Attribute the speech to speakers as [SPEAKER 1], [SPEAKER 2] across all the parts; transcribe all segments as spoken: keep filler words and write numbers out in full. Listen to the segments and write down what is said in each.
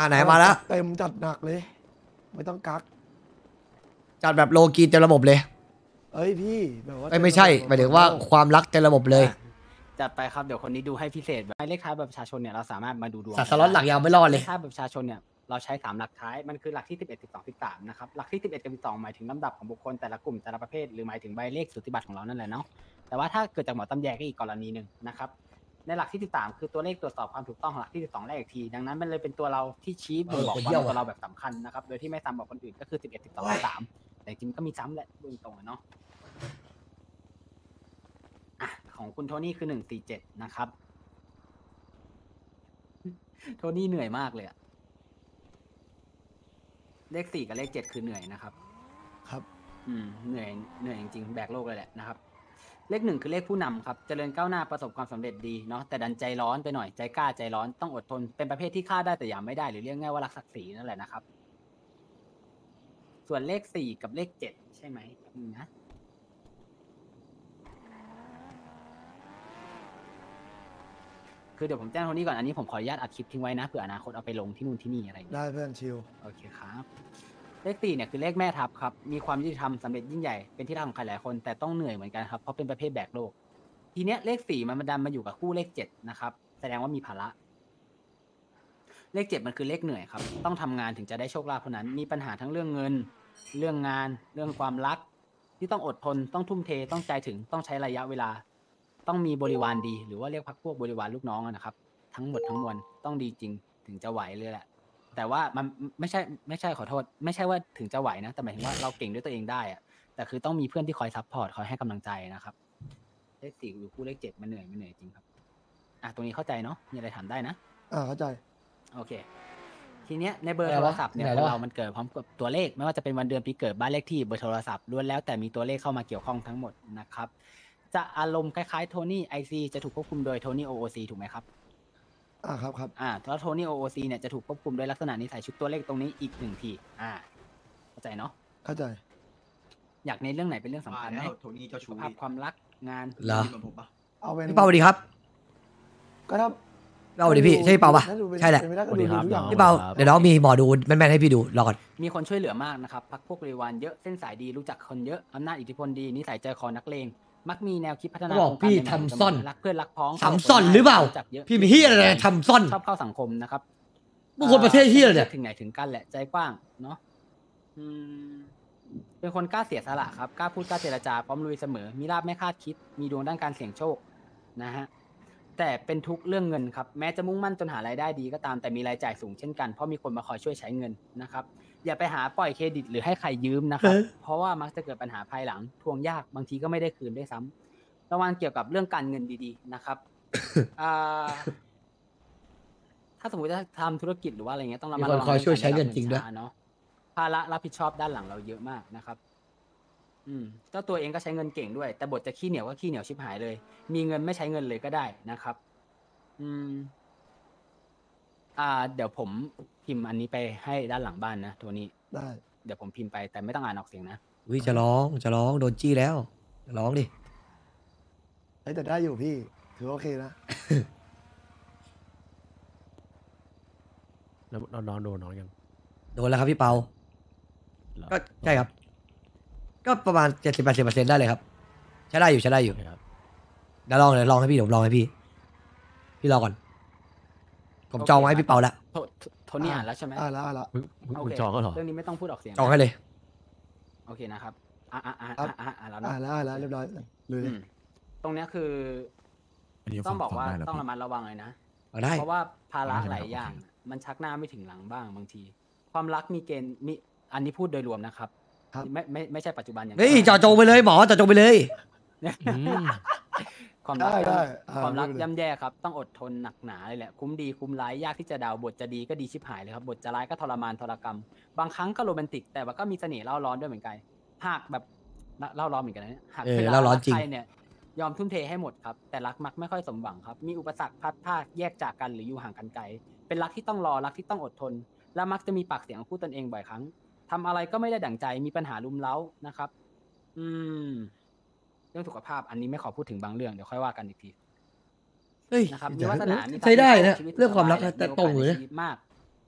[SPEAKER 1] าไหนมาแล้ว
[SPEAKER 2] เต็มจัดหนักเลย ไม่ต้องกัก
[SPEAKER 1] จัดแบบโลกีเต็มระบบเลย
[SPEAKER 2] เอ้ยพี่แบบว่า
[SPEAKER 1] ไม่ไม่ใช่หมายถึงว่าความรักเต็มระบบเลย
[SPEAKER 3] จัดไปครับเดี๋ยวคนนี้ดูให้พิเศษแบบเลขท้ายแบบประชาชนเนี่ยเราสามารถมาดูดวง
[SPEAKER 1] สัตว์สล็อตหลักยาวไม่รอดเลย
[SPEAKER 3] เลขท้ายแบบประชาชนเนี่ยเราใช้สามหลักท้ายมันคือหลักที่สิบเอ็ด สิบสอง สิบสามนะครับหลักที่สิบเอ็ดกับสิบสองหมายถึงลำดับของบุคคลแต่ละกลุ่มแต่ละประเภทหรือหมายถึงใบเลขสูติบัตรของเรานั่นแหละเนาะแต่ว่าถ้าเกิดจากหมอตำแยก็อีกกรณีหนึ่งนะครับในหลักที่สิบสามคือตัวเลขตรวจสอบความถูกต้องของหลักที่สิบสองแรกอีกทีดังนั้นมันเลยเป็นตัวเราที่ชี้บ่งบอกว่าตัวเราแบบสำคัญนะครับโดยที่ไม่ซ้ำกับคนอื่นก็คือสิบเอ็ด สิบสอง สิบสามแต่จริงก็มีซ้ำแหละพูดตรงๆเนาะอ่ะของคุณโทนี่คือหนึ่งสี่เจ็ดนะครับโทนี่เหนื่อยมากเลยอะเลขสี่กับเลขเจ็ดคือเหนื่อยนะครับ
[SPEAKER 2] ครับ
[SPEAKER 3] อืมเหนื่อยเหนื่อยจริงๆแบกโลกเลยแหละนะครับเลขหนึ่งคือเลขผู้นำครับเจริญก้าวหน้าประสบความสำเร็จดีเนาะแต่ดันใจร้อนไปหน่อยใจกล้าใจร้อนต้องอดทนเป็นประเภทที่ฆ่าได้แต่อย่าไม่ได้หรือเรียกง่ายว่ารักศักดิ์ศรีนั่นแหละนะครับส่วนเลขสี่กับเลขเจ็ดใช่ไหมนะคือเดี๋ยวผมแจ้งโทนี่ก่อนอันนี้ผมขออนุญาตอัดคลิปทิ้งไว้นะเผื่ออนาคตเอาไปลงที่นู่นที่นี่อะไรอย่างเงี้ย
[SPEAKER 2] ได้เพื่อนชิล
[SPEAKER 3] โอเคครับเลขสี่เนี่ยคือเลขแม่ทัพครับมีความยุติธรรมสำเร็จยิ่งใหญ่เป็นที่รักของใครหลายคนแต่ต้องเหนื่อยเหมือนกันครับเพราะเป็นประเภทแบกโลกทีเนี้ยเลขสี่มันมาดันมาอยู่กับคู่เลขเจ็ดนะครับแสดงว่ามีภาระเลขเจ็ดมันคือเลขเหนื่อยครับต้องทำงานถึงจะได้โชคลาภเท่านั้นมีปัญหาทั้งเรื่องเงินเรื่องงานเรื่องความรักที่ต้องอดทนต้องทุ่มเทต้องใจถึงต้องใช้ระยะเวลาต้องมีบริวารดีหรือว่าเรียกพรรคพวกบริวารลูกน้องนะครับทั้งหมดทั้งมวลต้องดีจริงถึงจะไหวเลยแหละแต่ว่ามันไม่ใช่ไม่ใช่ขอโทษไม่ใช่ว่าถึงจะไหวนะแต่หมายถึงว่าเราเก่งด้วยตัวเองได้อะแต่คือต้องมีเพื่อนที่คอยซัพพอร์ตคอยให้กำลังใจนะครับเลขสี่หรือคู่เลขเจ็ดมันเหนื่อยมันเหนื่อยจริงครับอ่ะตรงนี้เข้าใจเนาะมีอะไรถามได้นะ
[SPEAKER 2] อ่าเข้าใจ
[SPEAKER 3] โอเคทีเนี้ยในเบอร์โทรศัพท์เนี่ยคนเรามันเกิดพร้อมกับตัวเลขไม่ว่าจะเป็นวันเดือนปีเกิดบ้านเลขที่เบอร์โทรศัพท์ล้วนแล้วแต่มีตัวเลขเข้ามาเกี่ยวข้องทั้งหมดนะครับจะอารมณ์คล้ายๆโทนี่ไอซีจะถูกควบคุมโดยโทนี่โอโอซีถูกไหมครับ
[SPEAKER 2] อ่าครับครับ
[SPEAKER 3] อ่าแล้วโทนี่โอโอซีเนี่ยจะถูกควบคุมโดยลักษณะนิสัยชุดตัวเลขตรงนี้อีกหนึ่งทีอ่าเข้าใจเนาะ
[SPEAKER 2] เข้าใจ
[SPEAKER 3] อยากในเรื่องไหนเป็นเรื่องสำคัญไหม
[SPEAKER 4] โทนี่เจ้าชู้
[SPEAKER 3] ภาพความรักงาน
[SPEAKER 1] เหรอ
[SPEAKER 4] เหมือนผมปะ
[SPEAKER 2] เอาเป็น
[SPEAKER 1] พี่เปาสวัสดีครับ
[SPEAKER 2] ก็ถ้า
[SPEAKER 1] เปาสวัสดีพี่ใช่พี่เปาปะ
[SPEAKER 2] ถ้าดูเป็น
[SPEAKER 1] ใช่แหละ
[SPEAKER 2] เป็นไปได้ก็ดูทุกอย่าง
[SPEAKER 1] พี่เปาเดี๋ยวน้องมีหมอดูแม่นๆให้พี่ดูรอก่อน
[SPEAKER 3] มีคนช่วยเหลือมากนะครับพักพวกบริวารเยอะเส้นสายดีรู้จักคนเยอะอำนาจอิทธิพลดีนิสัยใจคอนักเลงมักมีแนวคิดพัฒนา
[SPEAKER 1] เขาบอกพี่
[SPEAKER 3] โครงการใหม่ๆ
[SPEAKER 1] ทำซ่อน
[SPEAKER 3] รักเพื่อนรักพ้อง
[SPEAKER 1] ทำซ่อนหรือเปล่า
[SPEAKER 3] จักเยอะ
[SPEAKER 1] พี่มีเฮียอะไรทำซ่อน
[SPEAKER 3] ชอบเข้าสังคมนะครับ
[SPEAKER 1] บุคคลประเทศเฮียอะไรเนี่ย
[SPEAKER 3] ถึงไหนถึงกันแหละใจกว้างเนาะอืมเป็นคนกล้าเสียสละครับกล้าพูดกล้าเจรจาพร้อมลุยเสมอมีลาภไม่คาดคิดมีดวงด้านการเสี่ยงโชคนะฮะแต่เป็นทุกเรื่องเงินครับแม้จะมุ่งมั่นจนหารายได้ดีก็ตามแต่มีรายจ่ายสูงเช่นกันเพราะมีคนมาคอยช่วยใช้เงินนะครับอย่าไปหาปล่อยเครดิตหรือให้ใครยืมนะครับเพราะว่ามักจะเกิดปัญหาภายหลังทวงยากบางทีก็ไม่ได้คืนด้วยซ้ำระวังเกี่ยวกับเรื่องการเงินดีๆนะครับ อ่าถ้าสมมติจะทำธุรกิจหรือว่าอะไรเงี้ยต้องระมัดระวัง
[SPEAKER 1] มีคนคอยช่วยใช้เงินจริงด้วย
[SPEAKER 3] เนาะภาระรับผิดชอบด้านหลังเราเยอะมากนะครับ อืมเจ้าตัวเองก็ใช้เงินเก่งด้วย แต่บทจะขี้เหนียวก็ขี้เหนียวชิบหายเลย มีเงินไม่ใช้เงินเลยก็ได้นะครับ อืม อ่า เดี๋ยวผมพิมพ์อันนี้ไปให้ด้านหลังบ้านนะโทนี่
[SPEAKER 2] ได้
[SPEAKER 3] เดี๋ยวผมพิมพ์ไปแต่ไม่ต้องอ่านออกเสียงนะ
[SPEAKER 1] วิจะร้องจะร้องโดนจี้แล้วจะร้องดิ
[SPEAKER 2] เฮ้ยแต่ได้อยู่พี่ถือว่าโอเคนะ
[SPEAKER 5] แล้วน้องโดนน้องยัง
[SPEAKER 1] โดนแล้วครับพี่เปา
[SPEAKER 5] เหรอ
[SPEAKER 1] ก็ใช่ครับ ก็ประมาณเจ็ดสิบแปดสิบเปอร์เซ็นต์ได้เลยครับใช้ได้อยู่ใช้ได้อยู่
[SPEAKER 5] โอเคครับ
[SPEAKER 1] เดี๋ยวลองเดี๋ยวลองให้พี่เดี๋ยวผมลองให้พี่ พี่รอก่อน ผมจองไว้ให้พี่เปาแล้ว
[SPEAKER 3] โทโทนี่อ่านแล้วใช่ไหม
[SPEAKER 2] อ่าละอ่าละ
[SPEAKER 5] มึงมึง
[SPEAKER 3] โอ
[SPEAKER 5] มึง
[SPEAKER 3] เค
[SPEAKER 5] จองก็เหรอ
[SPEAKER 3] เรื่องนี้ไม่ต้องพูดออกเสียง
[SPEAKER 1] จองให้เลย
[SPEAKER 3] โอเคนะครับ อ่าอ่าอ่าอ่าอ่าอ่าแล้ว
[SPEAKER 2] อ่า
[SPEAKER 3] เนาะ
[SPEAKER 2] ละอ่าละเรียบร้อยเลยเลย
[SPEAKER 3] อืมตรงเนี้ยคือ
[SPEAKER 6] อันนี้
[SPEAKER 3] ต้องบอกว่า
[SPEAKER 6] ฟังได้เหรอ
[SPEAKER 3] ต้อง
[SPEAKER 6] พี่
[SPEAKER 3] ระมัดระวังเลยนะ
[SPEAKER 1] เอาได้
[SPEAKER 3] เพราะว่าภาระ
[SPEAKER 6] ได้
[SPEAKER 3] หลายอย่าง มันชักหน้าไม่ถึงหลังบ้างบางที ความรักมีเกณฑ์มีอันนี้พูดโดยรวมนะครับ
[SPEAKER 2] ครับ
[SPEAKER 3] ไม่ไม่ไม่ใช่ปัจจุบันอย่าง
[SPEAKER 1] เฮ้ย
[SPEAKER 3] เดียว
[SPEAKER 1] เจาะจงไปเลยหมอเจาะจงไปเลย
[SPEAKER 5] อืม
[SPEAKER 3] ความรัก
[SPEAKER 2] ได้ได้อ่า
[SPEAKER 3] ความรัก
[SPEAKER 2] ไม่เป็นไร
[SPEAKER 3] ย่ำแย่ครับ ต้องอดทนหนักหนาเลยแหละ คุ้มดีคุ้มร้ายยากที่จะเดาบทจะดีก็ดีชิบหายเลยครับบทจะร้ายก็ทรมานทรกรรม บางครั้งก็โรแมนติก แต่ว่าก็มีเสน่ห์เล่าร้อนด้วยเหมือนกันหากแบบเล่าร้อนเหมือนกันนะเนี่ยหาก
[SPEAKER 1] เออ
[SPEAKER 3] วล
[SPEAKER 1] เล่าร้อนจริง
[SPEAKER 3] กใคเนี่ยยอมทุ่มเทให้หมดครับ แต่รักมักไม่ค่อยสมหวังครับ มีอุปสรรคพลัดพรากแยกจากกันหรืออยู่ห่างกันไกล เป็นรักที่ต้องรอรักที่ต้องอดทน และมักจะมีปากเสียงของคู่ตนเองบ่อยครั้งทำอะไรก็ไม่ได้ดั่งใจมีปัญหารุมเร้านะครับ อืม เรื่องสุขภาพอันนี้ไม่ขอพูดถึงบางเรื่องเดี๋ยวค่อยว่ากันอีกที
[SPEAKER 1] เฮ้ย
[SPEAKER 3] นะครับมีวาสนามี
[SPEAKER 1] ใช้ได้นะ
[SPEAKER 3] ชีวิต
[SPEAKER 1] เรื่องความรัก
[SPEAKER 3] สบย
[SPEAKER 1] แต่ตรงเลย
[SPEAKER 3] มีโอกาสใน
[SPEAKER 1] นะ
[SPEAKER 3] ชีวิตมาก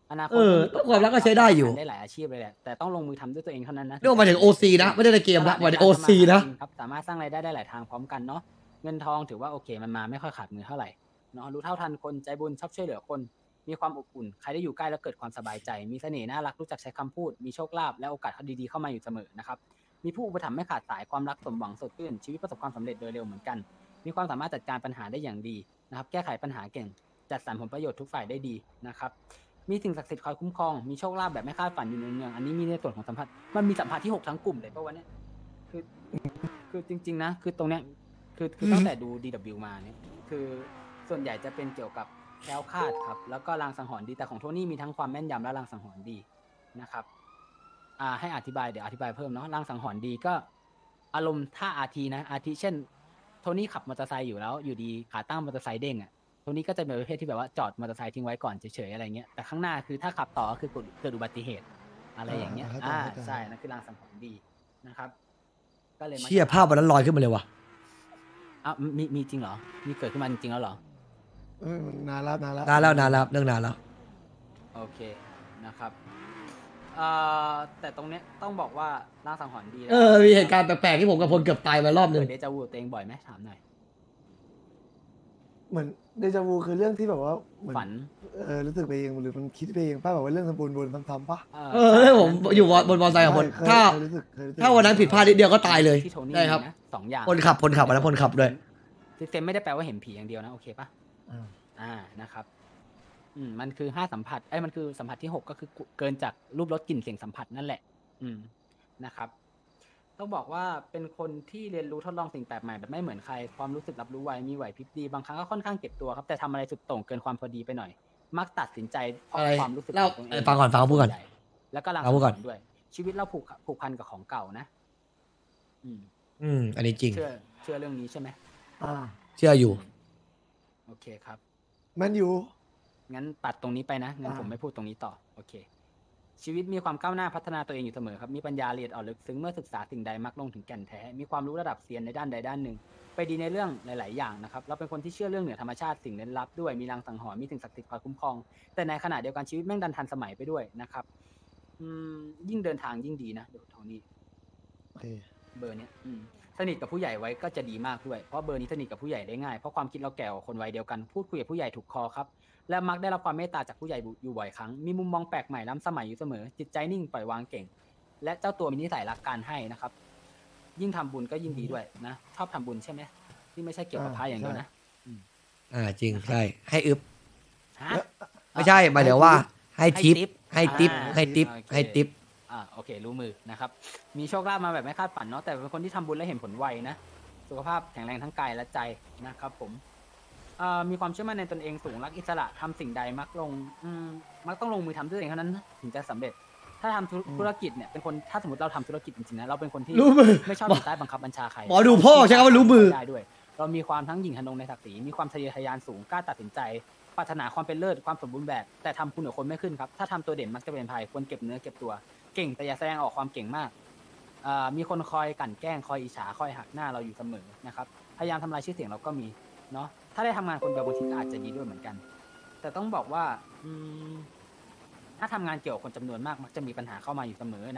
[SPEAKER 3] อนาค
[SPEAKER 1] เอ
[SPEAKER 3] ต
[SPEAKER 1] อ
[SPEAKER 3] มีต
[SPEAKER 1] ความรักก็ใช้ได้อยู่
[SPEAKER 3] ได้หลายอาชีพเลยแหละแต่ต้องลงมือทำด้วยตัวเองเท่านั้นนะ
[SPEAKER 1] เรียกว่าหมายถึง โอ ซี นะไม่ได้ในเกมนะหมายถึง โอ ซี นะ
[SPEAKER 3] ครับสามารถสร้างรายได้ได้หลายทางพร้อมกันเนาะเงินทองถือว่าโอเคมันมาไม่ค่อยขาดมือเท่าไหร่เนาะรู้เท่าทันคนใจบุญชอบช่วยเหลือคนมีความอบอุ่นใครได้อยู่ใกล้แล้วเกิดความสบายใจ มีเสน่ห์น่ารักรู้จักใช้คำพูดมีโชคลาภและโอกาสดีๆเข้ามาอยู่เสมอนะครับมีผู้อุปถัมภ์ไม่ขาดสายความรักสมหวังสดชื่นชีวิตประสบความสำเร็จโดยเร็วเหมือนกันมีความสามารถจัดการปัญหาได้อย่างดีนะครับแก้ไขปัญหาเก่งจัดสรรผลประโยชน์ทุกฝ่ายได้ดีนะครับมีสิ่งศักดิ์สิทธิ์คอยคุ้มครองมีโชคลาภแบบไม่คาดฝันอยู่ในเมืองอันนี้มีในส่วนของสัมผัสมันมีสัมผัสที่หกทั้งกลุ่มเลยเพราะว่าเนี่ยคือคือจริงๆนะคือตรงเนี้ยคือคือตั้งแต่ดู ดี ดับเบิลยู มาเนี่ยคือส่วนใหญ่จะเป็นเกี่ยวกับแคล้วคลาดครับแล้วก็ลางสังหรณ์ดีแต่ของโทนี่มีทั้งความแม่นยำและลางสังหรณ์ดีนะครับอ่าให้อธิบายเดี๋ยวอธิบายเพิ่มเนาะลางสังหรณ์ดีก็อารมณ์ท่าอาทีนะอาทิเช่นโทนี่ขับมอเตอร์ไซค์อยู่แล้วอยู่ดีขาตั้งมอเตอร์ไซค์เด้งอ่ะโทนี่ก็จะเป็นประเภทที่แบบว่าจอดมอเตอร์ไซค์ทิ้งไว้ก่อนเฉยๆอะไรเงี้ยแต่ข้างหน้าคือถ้าขับต่อก็คือเกิดอุบัติเหตุอะไรอย่างเงี้ย
[SPEAKER 2] อ่า
[SPEAKER 3] อ่า
[SPEAKER 2] เข้าใจเข้าใจ
[SPEAKER 3] ใช่นั่นคือลางสังหรณ์ดีนะครับก็เลยมา
[SPEAKER 1] เชี่ยภาพวันนั้นลอยขึ้นมาเลยว่ะ
[SPEAKER 3] อ้าวมีมีจริงเหรอมีเกิดขึ้นมาจริงๆแล้วเหรอ
[SPEAKER 2] เอ้ยมันนานแล้วนานแล้ว
[SPEAKER 1] นานแล้วนานแล้วเรื่องนานแล้ว
[SPEAKER 3] โอเคนะครับเอ่อแต่ตรงเนี้ยต้องบอกว่าลางสังหรณ์ดีนะ
[SPEAKER 1] เออมีเหตุการณ์แปลกๆที่ผมกับพลเกือบตายมารอบหนึง
[SPEAKER 3] เกิดเดจาวูตัวเองบ่อยไหมถามหน่อย
[SPEAKER 2] เหมือนเดจาวูคือเรื่องที่แบบว่าเหมือน
[SPEAKER 3] ฝัน
[SPEAKER 2] เออรู้สึกไปเองหรือมันคิดไปเองป้าแบบว่าเรื่องสมบูรณ์บนซ้ำๆปะ
[SPEAKER 1] เออแล้วผมอยู่บนมอเตอร์ไซค์กับพล
[SPEAKER 2] เคย
[SPEAKER 1] ถ้า
[SPEAKER 2] เคยรู้สึกเคยรู้สึก
[SPEAKER 1] ถ้าวันนั้นผิดพลาดนิดเดียวก็ตายเลย
[SPEAKER 3] ที่โทนี่
[SPEAKER 1] ได้ครับ
[SPEAKER 3] นะสองอย่าง
[SPEAKER 1] พลขับพลขับวันนั้นพลขับด้วย
[SPEAKER 3] ซิสเต็มไม่ได้แปลว่าเห็นผีอย่างเดียวนะโอเคปะ
[SPEAKER 2] อ่า
[SPEAKER 3] อ่านะครับอืมมันคือห้าสัมผัสไอ้ยมันคือสัมผัสที่หกก็คือเกินจากรูปรสกลิ่นเสียงสัมผัสนั่นแหละ อืมนะครับ ต้องบอกว่าเป็นคนที่เรียนรู้ทดลองสิ่งแปลกใหม่แบบไม่เหมือนใครความรู้สึกรับรู้ไวมีไหวพริบดีบางครั้งก็ค่อนข้างเก็บตัวครับแต่ทำอะไรสุดโต่งเกินความพอดีไปหน่อย มักตัดสินใจเพราะ
[SPEAKER 1] อะไร
[SPEAKER 3] ความรู้สึก
[SPEAKER 1] เล่า
[SPEAKER 3] ของตัวเอ
[SPEAKER 1] เออง ฟังก่อนฟังเขาพูดก่อน
[SPEAKER 3] ส่วนใหญ่แล้วก็ลัง
[SPEAKER 1] เอาพูดก่อน
[SPEAKER 3] สังหรณ์ด้วย ชีวิตเราผูกผูกพันกับของเก่านะ อืม
[SPEAKER 1] อืมอันนี้จริง
[SPEAKER 3] เชื่อเชื่อเรื่องนี้ใช่ไหม
[SPEAKER 2] อ่า
[SPEAKER 1] เชื่ออยู่
[SPEAKER 3] โอเคครับ
[SPEAKER 2] แมนยู
[SPEAKER 3] งั้นตัดตรงนี้ไปนะงั้น
[SPEAKER 2] อ่า
[SPEAKER 3] ผมไม่พูดตรงนี้ต่อโอเค ชีวิตมีความก้าวหน้าพัฒนาตัวเองอยู่เสมอครับมีปัญญาละเอียดอ่อนลึกซึ้งเมื่อศึกษาสิ่งใดมักลงถึงแก่นแท้มีความรู้ระดับเซียนในด้านใดด้านหนึ่ง ไปดีในเรื่องหลาย ๆ อย่างนะครับเราเป็นคนที่เชื่อเรื่องเหนือธรรมชาติสิ่งลึกลับด้วยมีลางสังหรณ์มีสิ่งศักดิ์สิทธิ์คอยคุ้มครอง แต่ในขณะเดียวกันชีวิตแม่งดันทันสมัยไปด้วยนะครับอืมยิ่งเดินทางยิ่งดีนะเดี๋ยวโทนี่
[SPEAKER 2] โอเค
[SPEAKER 3] เบอร์เนี้ยอืมสนิทกับผู้ใหญ่ไว้ก็จะดีมากด้วย เพราะเบอร์นี้สนิทกับผู้ใหญ่ได้ง่าย เพราะความคิดเราแก่กว่าคนวัยเดียวกัน พูดคุยกับผู้ใหญ่ถูกคอครับ และมักได้รับความเมตตาจากผู้ใหญ่อยู่บ่อยครั้ง มีมุมมองแปลกใหม่ล้ำสมัยอยู่เสมอ จิตใจนิ่งปล่อยวางเก่ง และเจ้าตัวมีนิสัยรักการให้นะครับ ยิ่งทำบุญก็ยิ่งดีด้วยนะ ชอบทำบุญใช่ไหมที่ไม่ใช่เกี่ยวกับพระอย่างเดียวนะ
[SPEAKER 1] อ่าจริงใช่ให้อึบ
[SPEAKER 3] ฮะ
[SPEAKER 1] ไม่ใช่หมายถึงว่า ให้ทิป
[SPEAKER 3] ให้
[SPEAKER 1] ให้
[SPEAKER 3] ทิ
[SPEAKER 1] ทิ
[SPEAKER 3] ป
[SPEAKER 1] ป
[SPEAKER 3] อ่า
[SPEAKER 1] ให้ทิป
[SPEAKER 3] โอเค
[SPEAKER 1] ให้ทิป
[SPEAKER 3] อ่าโอเค รู้มือนะครับ มีโชคลาภมาแบบไม่คาดฝันเนาะแต่เป็นคนที่ทำบุญและเห็นผลไวนะ สุขภาพแข็งแรงทั้งกายและใจนะครับผมเอ่อมีความเชื่อมั่นในตนเองสูงรักอิสระทำสิ่งใดมักลงอืมมักต้องลงมือทำด้วยตัวเองเท่านั้นนะถึงจะสำเร็จ ถ้าทำธุร
[SPEAKER 2] อืม
[SPEAKER 3] ธุรกิจเนี่ยเป็นคนถ้าสมมติเราทำธุรกิจจริงๆนะเราเป็นคนที่
[SPEAKER 1] รู้มือ
[SPEAKER 3] ไม่ชอบ
[SPEAKER 1] หมอ
[SPEAKER 3] อยู่ใต้บังคับบัญชาใคร
[SPEAKER 1] หมอดูพ่อใช้คำว่ารู้มือ
[SPEAKER 3] ได้ด้วย เรามีความทั้งหยิ่งทะนงในศักดิ์ศรีมีความทะเยอทะยานสูงกล้าตัดสินใจปรารถนาความเป็นเลิศความสมบูรณ์แบบ แต่ทำคุณกับคนไม่ขึ้นครับถ้าทำตัวเด่นมักจะเป็นภัยควรเก็บเนื้อเก็บตัว เก่งแต่อย่าแสดงออกความเก่งมากเอ่อมีคนคอยกลั่นแกล้งคอยอิจฉาคอยหักหน้าเราอยู่เสมอนะครับพยายามทำลายชื่อเสียงเราก็มีเนาะถ้าได้ทำงานคนเดียวบางทีก็อาจจะดีด้วยเหมือนกัน แต่ต้องบอกว่าอืมถ้าทำงานเกี่ยวกับคนจำนวนมากมักจะมีปัญหาเข้ามาอยู่เสมอนะ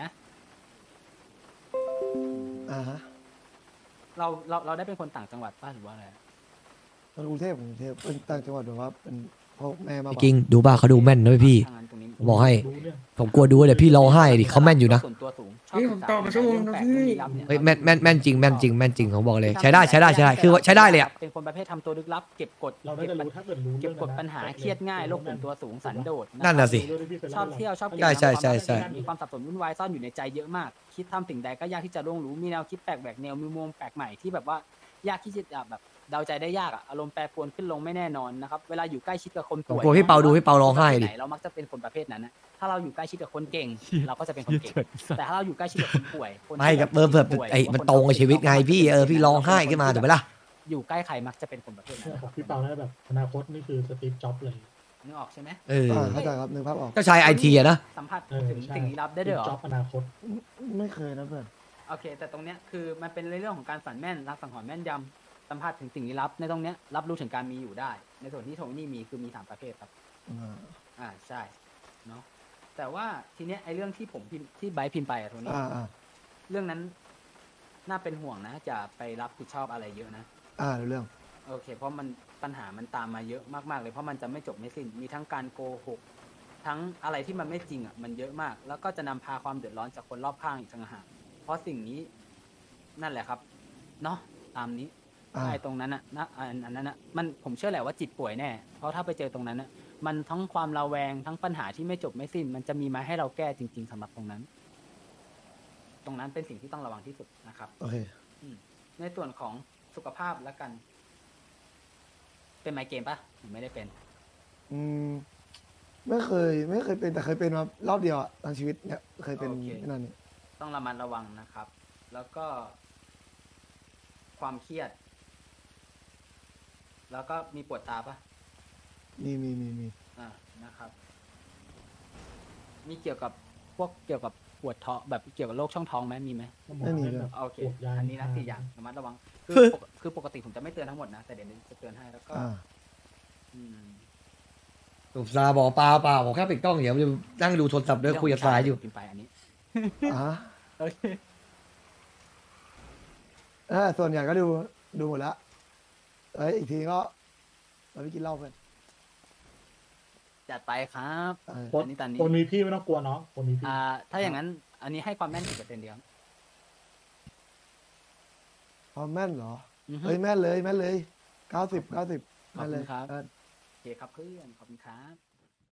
[SPEAKER 2] อ่าฮะ
[SPEAKER 3] เราเราเราได้เป็นคนต่างจังหวัดป้าหรือว่าอะไร
[SPEAKER 2] คนกรุงเทพกรุงเทพเป็นต่างจังหวัดแบบว่าเป็นพ่อแม่มา
[SPEAKER 1] พี่กิ้งดูบ้าเขาดูแม่นนะพี่
[SPEAKER 3] ทางนั้นตรงนี้
[SPEAKER 1] ผมบอกให้ ผมกลัวดูเดี๋ยวพี่ร้องไห้ดิเขาแม่นอยู่นะ
[SPEAKER 3] ส่วนตัวสูงช
[SPEAKER 4] เฮ้ยผมตอบมาชั่วโมงนะพี่
[SPEAKER 1] เฮ้ยแม่นแม่นแม่นจริงแม่นจริงแม่นจริงผมบอกเลยใช้ได้ใช้ได้ใช้ได้คือว่าใช้ได้เลยอะ
[SPEAKER 3] เป็นคนประเภททำตัวลึกลับเก็บกด
[SPEAKER 4] เราได้
[SPEAKER 3] เก็บ
[SPEAKER 4] จะรู้ถ้าเกิดรู้
[SPEAKER 3] เก็บกด
[SPEAKER 4] รื่อง
[SPEAKER 3] ปัญหาเครียดง่ายโรคส่วนตัวสูงสันโดษ
[SPEAKER 1] นั่นน่ะสิ
[SPEAKER 3] ชอบเที่ยวชอบเก็บ
[SPEAKER 1] ใช่ใช่ใช่ใช่
[SPEAKER 3] มีความสับสนวุ่นวายซ่อนอยู่ในใจเยอะมาก คิดทำสิ่งใดก็ยากที่จะล่วงรู้มีแนวคิดแปลกแหวกแนวมีมุมแปลกใหม่ที่แบบว่ายากที่จะแบบเดาใจได้ยากอะอารมณ์แปรปรวนขึ้นลงไม่แน่นอนนะครับเวลาอยู่ใกล้ชิดกับคน
[SPEAKER 1] ผม
[SPEAKER 3] ป่วย
[SPEAKER 1] กลัวพี่เปาดูพี่เปาร้องไห้ดิ
[SPEAKER 3] เรามักจะเป็นคนประเภทนั้นนะถ้าเราอยู่ใกล้ชิดกับคนเก่ง เราก็จะเป็นคนเก่ง แต่ถ้าเราอยู่ใกล้ชิดกับคนป่วยคนที่
[SPEAKER 1] ไม่กับเบอร์เผื่อ
[SPEAKER 3] ป่วย
[SPEAKER 1] ไอ้มันตรงกับชีวิตไงพี่เออพี่ร้องไห้ขึ้นมาถูกไหมล่ะ
[SPEAKER 3] อยู่ใกล้ใครมักจะเป็นคนประเภทนั้น
[SPEAKER 4] ของพี่เปาได้แบบอนาคตนี่คือสตีฟจ็อบส์เลย
[SPEAKER 3] นึกออกใช่ไหม
[SPEAKER 1] เออ
[SPEAKER 2] อ่าเข้าใจครับนึกภาพออก
[SPEAKER 1] ก็ชายไอทีอะนะ
[SPEAKER 3] สัมผัส
[SPEAKER 4] เออ
[SPEAKER 3] ถึง
[SPEAKER 4] ใช่
[SPEAKER 3] สิ่งลี้ลับได้ด้วยเหร
[SPEAKER 4] จ็อ
[SPEAKER 3] อบ
[SPEAKER 4] อนาคต
[SPEAKER 2] ไม่เคยนะเพื่อน
[SPEAKER 3] โอเค แต่ตรงเนี้ยคือมันเป็นเรื่องของการฝันแม่นรักสังหรณ์แม่นยำสัมผัสถึงสิ่งลี้ลับในตรงเนี้ยรับรู้ถึงการมีอยู่ได้ ในส่วนที่โทนี่มีคือมีสามประเภทครับ
[SPEAKER 2] อ่า
[SPEAKER 3] อ่าใช่เนาะแต่ว่าทีเนี้ยไอ้เรื่องที่ผมพิมพ์ที่ไบร์ทพิมพ์ไปอะโทนี่
[SPEAKER 2] อ่าอ่า
[SPEAKER 3] เรื่องนั้นน่าเป็นห่วงนะจะไปรับผิดชอบอะไรเยอะนะ
[SPEAKER 2] อ่ารู้เรื่อง
[SPEAKER 3] โอเค เพราะมันปัญหามันตามมาเยอะมากๆเลย เพราะมันจะไม่จบไม่สิ้น มีทั้งการโกหก ทั้งอะไรที่มันไม่จริงอ่ะ มันเยอะมาก แล้วก็จะนำพาความเดือดร้อนจากคนรอบข้างอีกต่างหากเพราะสิ่งนี้นั่นแหละครับ เนาะตามนี้
[SPEAKER 2] อ่า
[SPEAKER 3] ไอ้ตรงนั้นอ่ะนะอันอันนั้นอ่ะ มันผมเชื่อแหละว่าจิตป่วยแน่ เพราะถ้าไปเจอตรงนั้นอ่ะ มันทั้งความระแวง ทั้งปัญหาที่ไม่จบไม่สิ้น มันจะมีมาให้เราแก้จริง ๆสำหรับตรงนั้น ตรงนั้นเป็นสิ่งที่ต้องระวังที่สุดนะครับ
[SPEAKER 2] โอเค
[SPEAKER 3] อืมในส่วนของสุขภาพแล้วกัน เป็นไมเกรนปะผมไม่ได้เป็น
[SPEAKER 2] อืมไม่เคย ไม่เคยเป็นแต่เคยเป็นมารอบเดียวอะทั้งชีวิตเนี่ยเคยเป็น
[SPEAKER 3] โอเค
[SPEAKER 2] นั่นนี่
[SPEAKER 3] ต้องระมัดระวังนะครับ แล้วก็ ความเครียด แล้วก็มีปวดตาปะ
[SPEAKER 2] มีมีมีมี
[SPEAKER 3] อ่านะครับ มีเกี่ยวกับพวกเกี่ยวกับปวดท้องแบบเกี่ยวกับโรคช่องท้องไหมมีไหม
[SPEAKER 4] ก็หมอให้แบบ
[SPEAKER 3] โอเค
[SPEAKER 4] ปวดยา
[SPEAKER 3] อันนี้นะ
[SPEAKER 4] ทา
[SPEAKER 3] สี่อย่างระมัดระวัง คือปกคือปกติผมจะไม่เตือนทั้งหมดนะ แต่เดี๋ยวนี้จะเตือนให้แล้วก็
[SPEAKER 2] อ่า
[SPEAKER 3] อืม
[SPEAKER 1] ผมซาบอกเปล่าเปล่าผมแค่ปิดกล้องเดี๋ยวจะนั่งดูโทรศัพท์ด้วยคุยกับสายอยู่
[SPEAKER 3] พิมพ์ไปอันนี้
[SPEAKER 2] อ่า
[SPEAKER 3] โอเค
[SPEAKER 2] เออส่วนใหญ่ก็ดูดูหมดแล้วเอ้ยอีกทีก็เราไปกินเหล้าเพื่อน
[SPEAKER 3] จัดไปครับ
[SPEAKER 2] เออ
[SPEAKER 4] คน
[SPEAKER 3] อันนี้ตอนนี้
[SPEAKER 4] คนมีพี่ไม่ต้องกลัวน้องคนมีพี่
[SPEAKER 3] อ่า ถ้าอย่างนั้น อันนี้ให้ความแม่นกี่เปอร์เซ็นต์เดียว
[SPEAKER 2] ความแม่นเหรอ
[SPEAKER 3] อือฮึ
[SPEAKER 2] เฮ้ยแม่นเลยแม่นเลยเก้าสิบเก้าสิบ
[SPEAKER 3] ขอบ
[SPEAKER 2] แม่น
[SPEAKER 3] คุ
[SPEAKER 2] เลย
[SPEAKER 3] ณครับ
[SPEAKER 2] เออ
[SPEAKER 3] โอเคครับเพื่อน ขอบคุณครับ